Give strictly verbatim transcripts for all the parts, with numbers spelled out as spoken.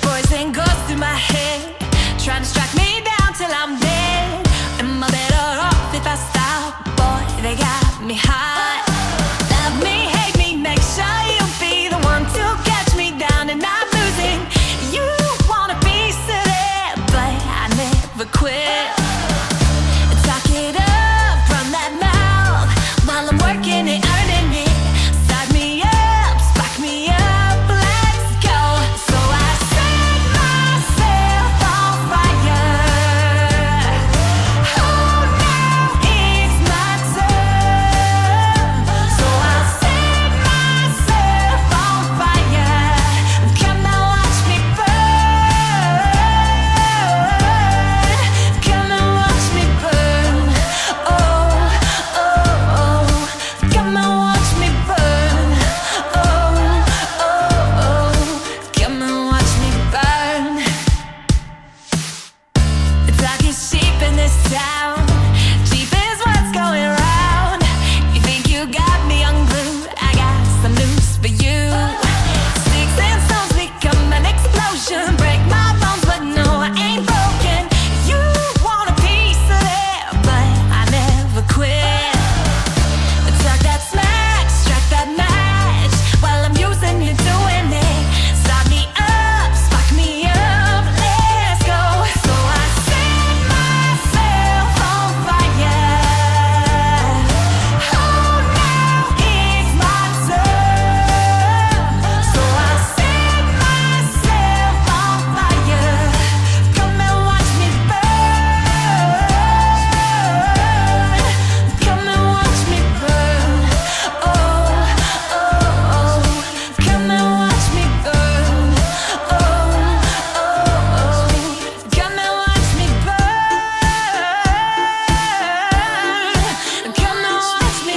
Poison goes through my head, trying to strike me down till I'm dead. Am I better off if I stop? Boy, they got me hot. Love me, hate me, make sure you be the one to catch me down and not losing. You want a piece of it, but I never quit. Talk it up from that mouth while I'm working it, earning it. Start me up, spark me up, let's go. So I set myself on fire. Oh, now it's my turn. So I set myself on fire. Come and watch me burn. Come and watch me burn. Oh, oh, oh. Come and watch me burn. Oh, oh, oh. Come and watch me burn. The talk is cheap in this town. Cheap is what's going round. You think you got me unglued? I got some news for you. Sticks and stones become an explosion. Break my bones, but no, I ain't broken. You want a piece of it, but I never quit. Talk that smack, strike that match while I'm using it, doing it. Start me up, spark me up, let's go. So I set myself on fire. Oh, now it's my turn. So I set myself on fire. Come and watch me burn. Come and watch me burn. Oh, oh, oh. Come and watch me burn. Oh, oh, oh. Come and watch me burn. Come and watch me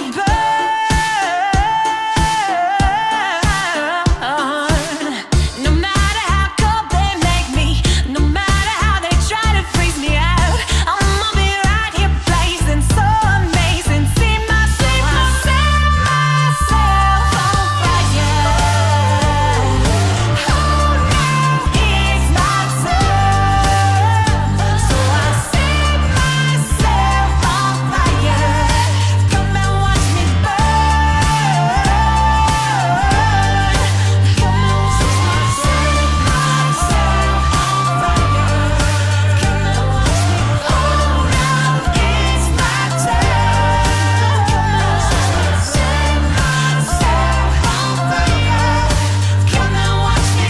burn. No matter how cold they make me, no matter how they try to freeze me out, I'ma be right here blazing, so amazing. See my, see my, set myself on fire. Oh, now it's my turn. So I set myself on fire. Come and watch me burn. Come and watch me set myself on fire. Come and watch me burn. Now it's my turn. Come and watch me set myself on fire. Come and watch me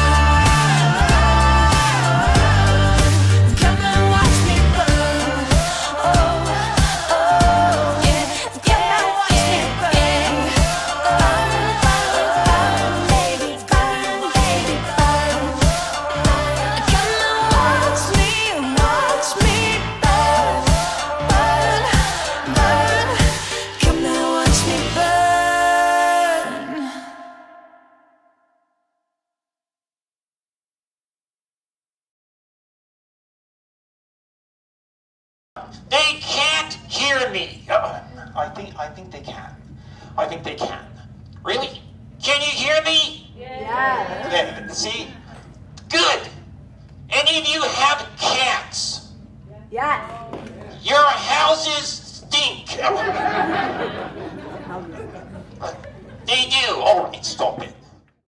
burn. Come and watch me burn. Oh, oh, yeah, yeah, watch me burn. Burn, burn, baby, burn, baby, burn. Come and watch me, watch me burn, burn, burn. Come and watch me burn. They can't hear me. Uh, I think I think they can. I think they can. Really? Can you hear me? Yeah. See? Good. Any of you have cats? Yes. Your houses stink. They do. All right, stop it.